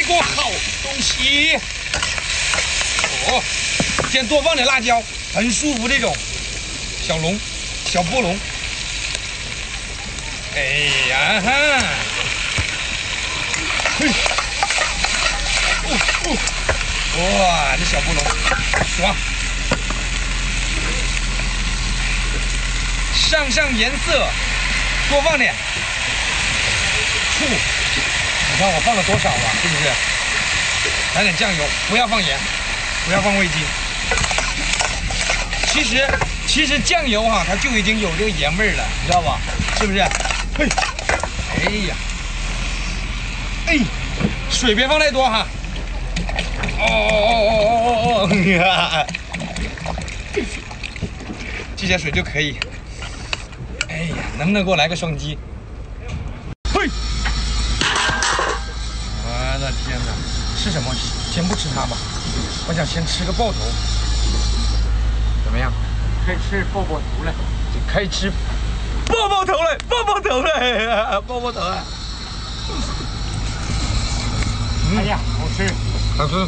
锅好东西。哦，先多放点辣椒，很舒服这种小龙、小波龙。哎呀哈！嘿，哇，这小波龙爽。上颜色，多放点醋。你看我放了多少啊？是不是？来点酱油，不要放盐，不要放味精。其实酱油哈，它就已经有这个盐味了，你知道吧？是不是？嘿，哎呀，哎，水别放太多哈。哦，这些水就可以。哎呀，能不能给我来个双击？嘿！我的天哪，吃什么？先不吃它吧，我想先吃个爆头。怎么样？ 开吃爆爆头了。 开吃爆头了，爆头了！ 哎呀，好吃， 好吃。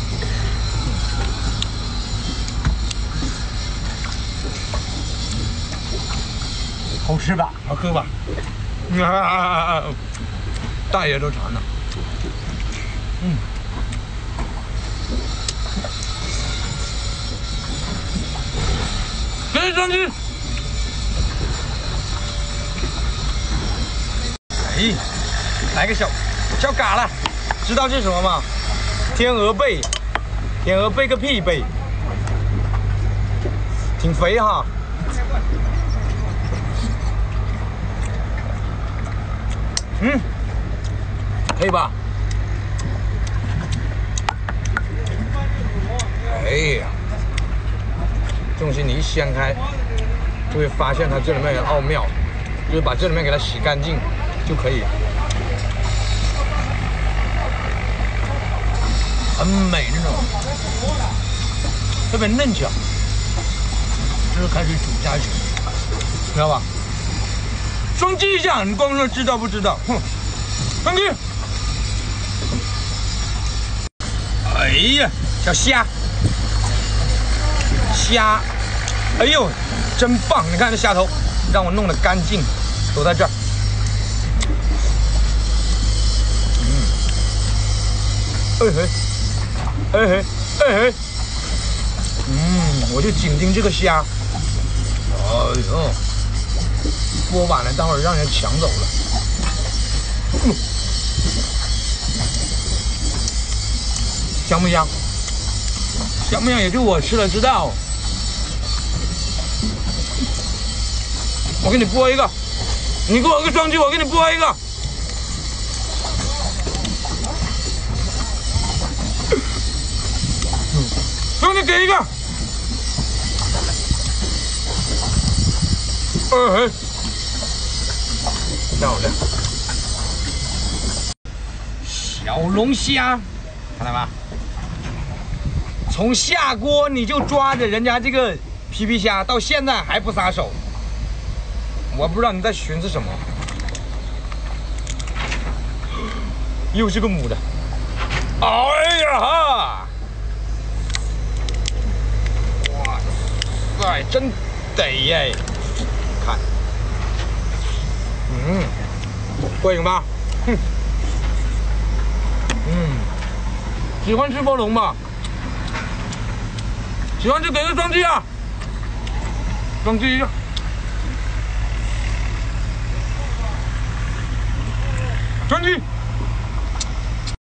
好吃吧？ 好喝吧？大爷都馋了。给双击。哎，来个小嘎啦，知道这是什么吗？天鹅背，天鹅背个屁背，挺肥哈。可以吧？哎呀，这东西你一掀开，就会发现它这里面有奥妙，就是把这里面给它洗干净就可以，很美那种，特别嫩脚，就是开始煮下去，知道吧？双击一下，你光说知道不知道？哼，双击！哎呀，小虾，哎呦，真棒！你看这虾头，让我弄得干净，都在这儿。我就紧盯这个虾。哎呦，锅碗了，待会儿让人抢走了。香不香？香不香也就我吃了知道。我给你剥一个，你给我个双击，我给你剥一个。兄弟给一个。漂亮。小龙虾，看到吗？从下锅你就抓着人家这个皮皮虾，到现在还不撒手，我不知道你在寻思什么。又是个母的，哎呀哈！哇塞，真得耶！看，过瘾吧？喜欢吃波龙吧？喜欢就给个双击啊！双击一个。双击。